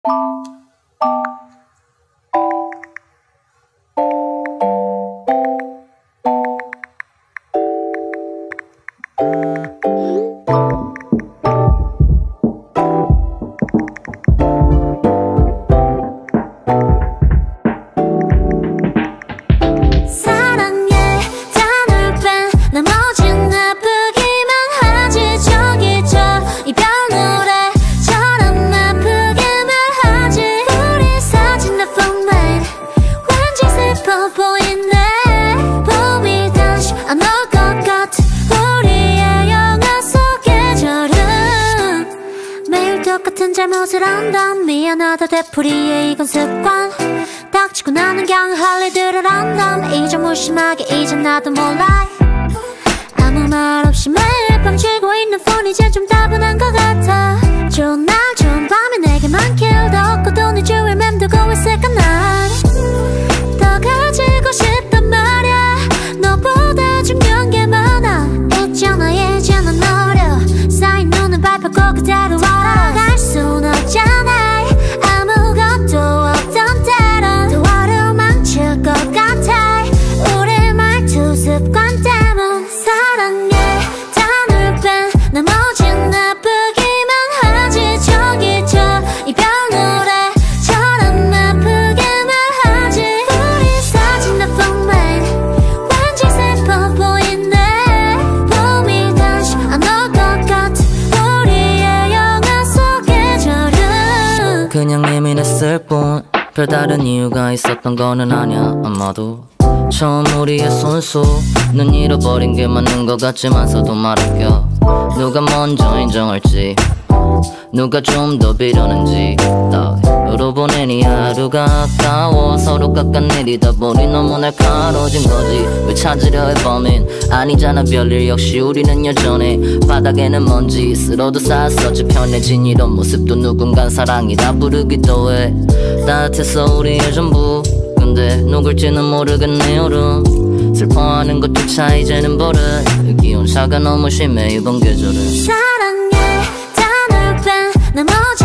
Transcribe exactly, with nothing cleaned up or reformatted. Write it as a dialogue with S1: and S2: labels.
S1: 똑같은 잘못을 한담 미안하다 되풀이해 이건 습관 닥치고 나는 그냥 할 일들을 한담 이제 무심하게 이제 나도 몰라 아무 말 없이 매일 밤 쥐고 있는 폰 이제 좀 따분한 것 같아 좋은 날 좋은 밤에 내게만 키우다 없고 돈을 주위에 맴돌고 있을까 난 더 가지고 싶단 말야 너보다 중요한 게 많아 있잖아 이제 난 어려 쌓인 눈을 밟고 그대로 와라 갈 순 없잖아 아무것도 없던 때론 또 화를 망칠 것 같아 우리 말투 습관 때문 사랑해 단을 뺀 나머진 나쁘기만 하지 저기 저 이별 노래처럼 아프게만 하지 우리 사진 나 폰맨 왠지 슬퍼 보이네 봄이 다시 안 올 것 같아 우리의 영화 속의 저름
S2: 그냥 예민했을 뿐 별다른 이유가 있었던 거는 아냐 아마도 처음 우리의 손수 눈 잃어버린 게 맞는 것 같지만서도 말할게요 누가 먼저 인정할지 누가 좀 더 비려는지 따위로 보낸 이 하루가 아까워 서로 깎아내리다 보니 너무 날카로워진 거지 왜 찾으려 해 범인 아니잖아 별일 역시 우리는 여전해 바닥에는 먼지 쓸어도 쌓았었지 편해진 이런 모습도 누군간 사랑이라 부르기도 해 따뜻해서 우리의 전부 근데 누굴지는 모르겠네 여름 슬퍼하는 것조차 이제는 버릇 기온차가 너무 심해 이번 계절은
S1: 사랑해 단을 뺀 나머지